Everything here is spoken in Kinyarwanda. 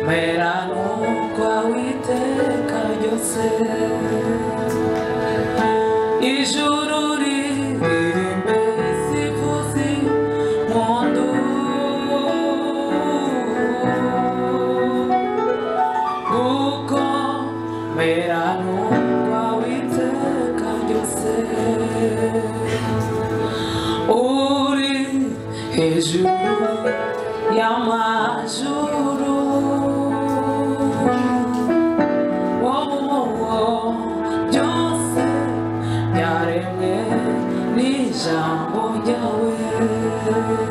meranukwa witeka ryose ijuru ririmbe isifuzi mundu kuko meranukwa witeka ryose uri hejuru y'amajuru byose byaremwe n'ijambo ryawe